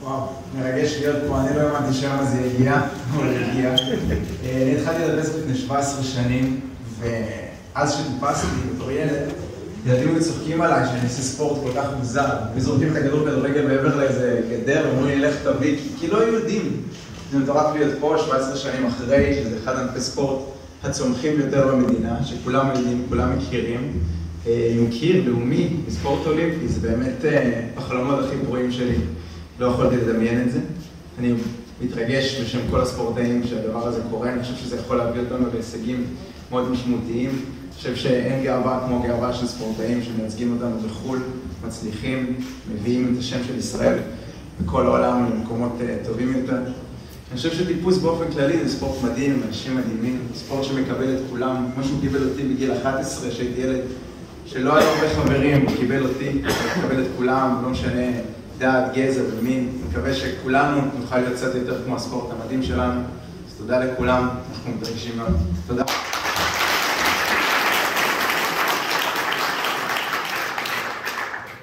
וואו, מרגש להיות פה, אני לא האמנתי שהיום הזה יגיע, אבל יגיע. אני התחלתי לדרס לפני 17 שנים, ואז שטיפסתי בתור ילד, ילדים היו צוחקים עליי שאני עושה ספורט כל כך מוזר, וזורקים את הכדור כדורגל מעבר לאיזה גדר, ואומרים לי לך תביא, כי לא היו יודעים. זה מטורף להיות פה 17 שנים אחרי, שזה אחד ענפי ספורט הצומחים ביותר במדינה, שכולם יודעים, כולם מכירים. עם קיר לאומי, בספורט אולימפי, זה באמת החלומות הכי פרועים שלי. לא יכולתי לדמיין את זה. אני מתרגש בשם כל הספורטאים שהדבר הזה קורה. אני חושב שזה יכול להביא אותנו להישגים מאוד משמעותיים. אני חושב שאין גאווה כמו גאווה של ספורטאים שמייצגים אותנו בחו"ל, מצליחים, מביאים את השם של ישראל בכל העולם למקומות טובים יותר. אני חושב שטיפוס באופן כללי זה ספורט מדהים, אנשים מדהימים, ספורט שמקבל את כולם. כמו שהוא קיבל אותי בגיל 11, שהייתי ילד שלא היה הרבה חברים, הוא קיבל אותי, הוא קיבל את כולם, לא משנה דת, גזע ומין. אני מקווה שכולנו נוכל להיות קצת יותר כמו הספורט המדהים שלנו. אז תודה לכולם, אנחנו מתרגשים מאוד. תודה.